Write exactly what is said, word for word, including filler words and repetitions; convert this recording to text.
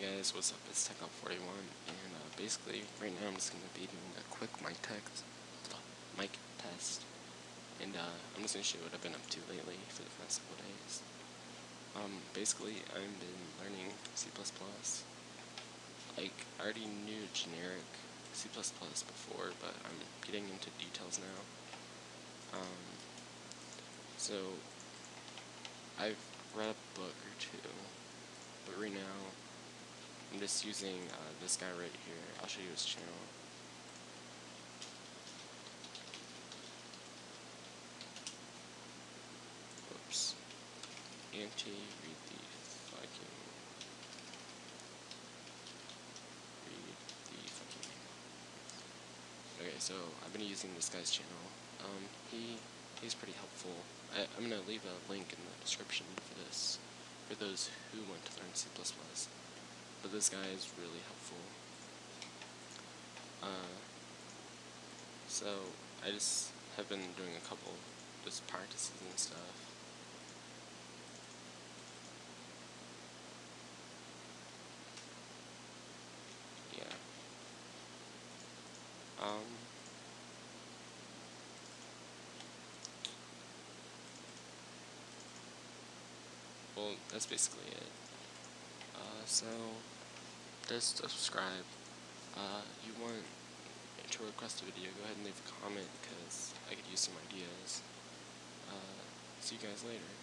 guys, what's up? It's TechUp forty-one, and uh, basically, right now I'm just going to be doing a quick mic test, mic test, and uh, I'm just going to show you what I've been up to lately for the past couple days. Um, basically, I've been learning C plus plus. Like, I already knew generic C plus plus before, but I'm getting into details now. Um, so, I've read a book or two, but right now, I'm just using uh, this guy right here. I'll show you his channel. Oops. Anti, read the fucking... Read the fucking... Okay, so I've been using this guy's channel. Um, he he's pretty helpful. I, I'm gonna leave a link in the description for this, for those who want to learn C plus plus. But this guy is really helpful. Uh, so I just have been doing a couple just practices and stuff. Yeah. Um. Well, that's basically it. Uh, so just subscribe. Uh, you want to request a video, go ahead and leave a comment because I could use some ideas. Uh, see you guys later.